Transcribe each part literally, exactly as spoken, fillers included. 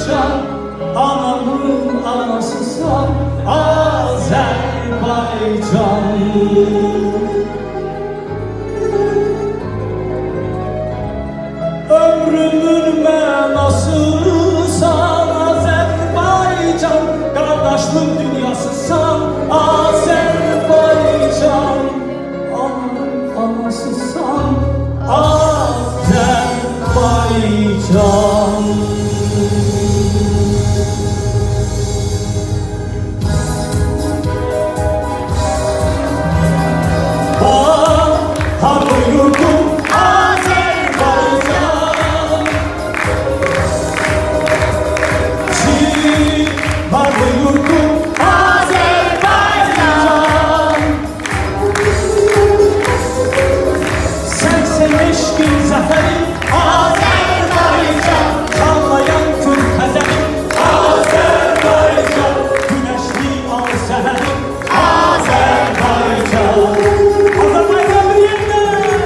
Azerbaycan, anamın anasısan Azerbaycan. Ömrümün mənasısan Azerbaycan, qardaşlıq dünyasısan Azerbaycan, anamın anasısan Azerbaycan. Baharlı yurdum Azerbaycan, civarlı yurdum Azerbaycan. Sensen eşkin zaferim Azerbaycan, çağlayan tüm kaderim Azerbaycan, güneşli al seherim Azerbaycan. Azerbaycan bir yerine,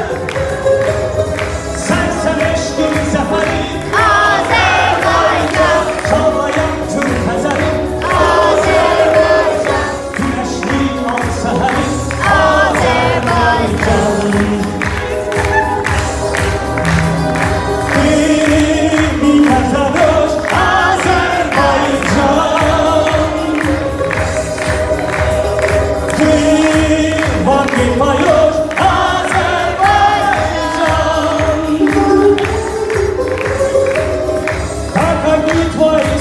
sensen eşkin zaferim Azerbaycan, çağlayan tüm kaderim Azerbaycan, güneşli al seherim Azerbaycan. Azerbaycan,